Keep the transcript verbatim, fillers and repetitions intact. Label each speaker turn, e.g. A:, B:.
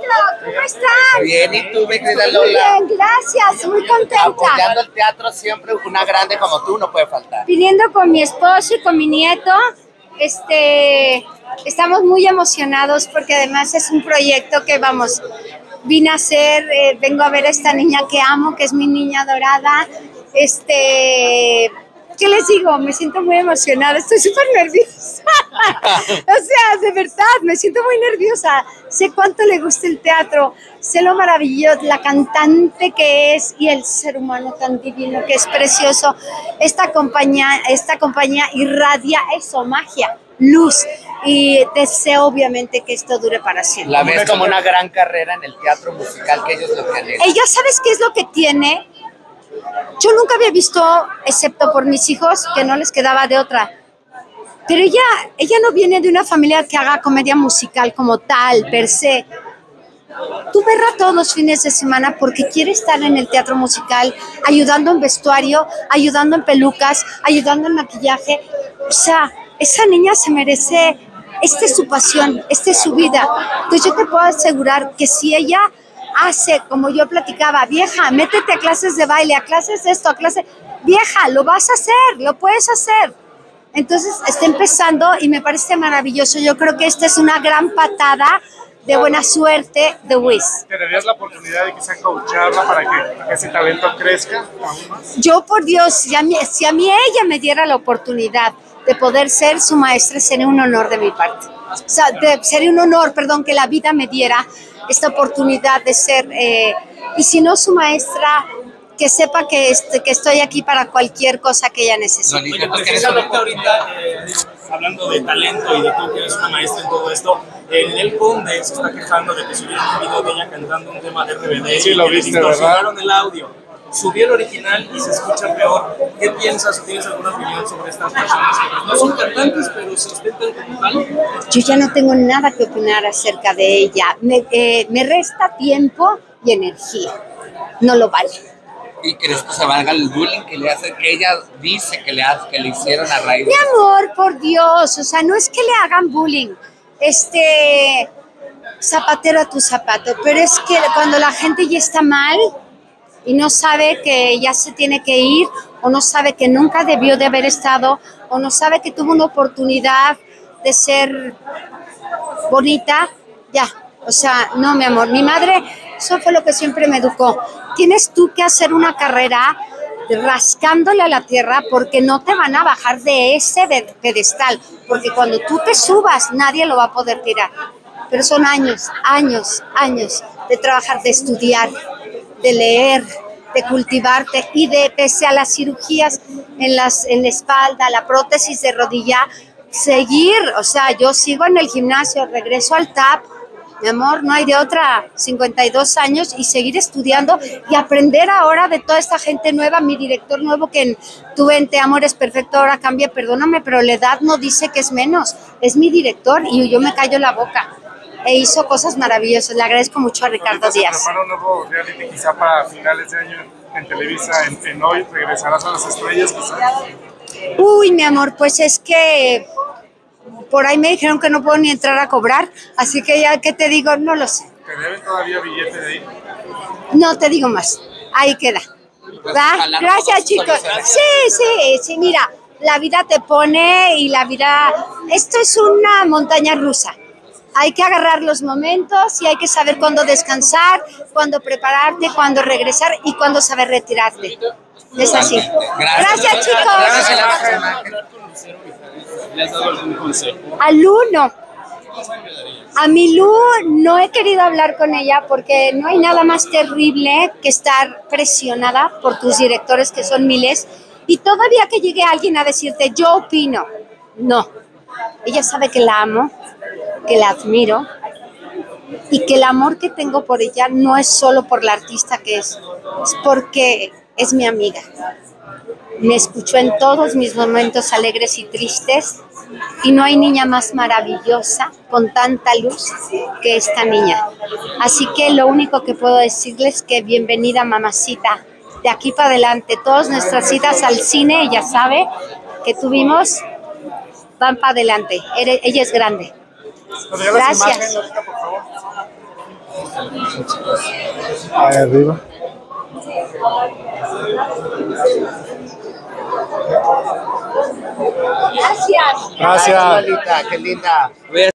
A: ¿cómo están?
B: Bien, ¿y tú, mi querida Lola?
A: Muy bien, gracias, muy contenta.
B: Apoyando el teatro siempre, una grande como tú no puede faltar.
A: Viniendo con mi esposo y con mi nieto, este, estamos muy emocionados porque además es un proyecto que, vamos, vine a hacer, eh, vengo a ver a esta niña que amo, que es mi niña dorada. Este, ¿qué les digo? Me siento muy emocionada, estoy súper nerviosa. O sea, de verdad, me siento muy nerviosa. Sé cuánto le gusta el teatro, sé lo maravilloso, la cantante que es y el ser humano tan divino que es precioso. Esta compañía, esta compañía irradia eso, magia, luz. Y deseo obviamente que esto dure para siempre.
B: La ves como una gran carrera en el teatro musical, que ellos lo que han hecho.
A: Ella, ¿sabes qué es lo que tiene? Yo nunca había visto, excepto por mis hijos, que no les quedaba de otra. Pero ella, ella no viene de una familia que haga comedia musical como tal, per se. Tú verla todos los fines de semana porque quiere estar en el teatro musical, ayudando en vestuario, ayudando en pelucas, ayudando en maquillaje. O sea, esa niña se merece, esta es su pasión, esta es su vida. Entonces yo te puedo asegurar que si ella hace, como yo platicaba, vieja, métete a clases de baile, a clases de esto, a clases, vieja, lo vas a hacer, lo puedes hacer. Entonces está empezando y me parece maravilloso. Yo creo que esta es una gran patada de buena suerte de Wiz.
C: ¿Te darías la oportunidad de quizá coacharla para que ese talento crezca aún más?
A: Yo, por Dios, si a, mí, si a mí ella me diera la oportunidad de poder ser su maestra, sería un honor de mi parte. O sea, de, sería un honor, perdón, que la vida me diera esta oportunidad de ser, eh, y si no su maestra, que sepa que, este, que estoy aquí para cualquier cosa que ella necesite.
D: Oye, precisamente ahorita, eh, hablando de talento y de tú que eres una maestra en todo esto, el Nel Conde se está quejando de que subieron un video de ella cantando un tema de R B D.
C: Sí, lo viste, ¿verdad?
D: Distorsionaron el audio. Subió el original y se escucha peor. ¿Qué piensas? ¿Tienes alguna opinión sobre estas personas que no son cantantes, pero se ostentan como tal?
A: Yo ya no tengo nada que opinar acerca de ella. Me, eh, me resta tiempo y energía. No lo vale.
B: ¿Y crees que se valga el bullying que le hace, que ella dice que le, hace, que le hicieron a raíz de
A: Mi amor, por Dios, o sea, no es que le hagan bullying, este, zapatero a tu zapato, pero es que cuando la gente ya está mal y no sabe que ya se tiene que ir, o no sabe que nunca debió de haber estado, o no sabe que tuvo una oportunidad de ser bonita, ya, o sea, no, mi amor, mi madre, eso fue lo que siempre me educó. Tienes tú que hacer una carrera rascándole a la tierra porque no te van a bajar de ese pedestal, porque cuando tú te subas nadie lo va a poder tirar. Pero son años, años, años de trabajar, de estudiar, de leer, de cultivarte y de, pese a las cirugías en, las, en la espalda, la prótesis de rodilla, seguir, o sea, yo sigo en el gimnasio, regreso al T A P, mi amor, no hay de otra, cincuenta y dos años y seguir estudiando y aprender ahora de toda esta gente nueva, mi director nuevo que tuve en Te Amo Eres Perfecto, ahora cambia, perdóname, pero la edad no dice que es menos, es mi director y yo me callo la boca. E hizo cosas maravillosas, le agradezco mucho a Ricardo Díaz.
C: ¿Se prepara un nuevo reality quizá para finales de año en Televisa, en, en Hoy? ¿Regresarás a las estrellas quizá?
A: Uy, mi amor, pues es que por ahí me dijeron que no puedo ni entrar a cobrar, así que ya que te digo, no lo sé.
C: ¿Te deben todavía billete de ahí?
A: No te digo más, ahí queda. ¿Va? Gracias, chicos. Sí, sí, sí, mira, la vida te pone y la vida, esto es una montaña rusa. Hay que agarrar los momentos y hay que saber cuándo descansar, cuándo prepararte, cuándo regresar y cuándo saber retirarte. Es así.
B: Gracias,
A: Gracias, chicos.
B: Gracias.
D: ¿Le has dado algún consejo?
A: A Lu no. A mi Lu no he querido hablar con ella porque no hay nada más terrible que estar presionada por tus directores, que son miles, y todavía que llegue alguien a decirte, yo opino. No. Ella sabe que la amo, que la admiro y que el amor que tengo por ella no es solo por la artista que es, es porque es mi amiga. Me escuchó en todos mis momentos alegres y tristes y no hay niña más maravillosa con tanta luz que esta niña. Así que lo único que puedo decirles es que bienvenida, mamacita. De aquí para adelante, todas nuestras citas al cine, ella sabe que tuvimos, van para adelante. Ella es grande. Gracias.
C: Ahí arriba.
A: Gracias.
C: Gracias.
B: Lolita, qué linda.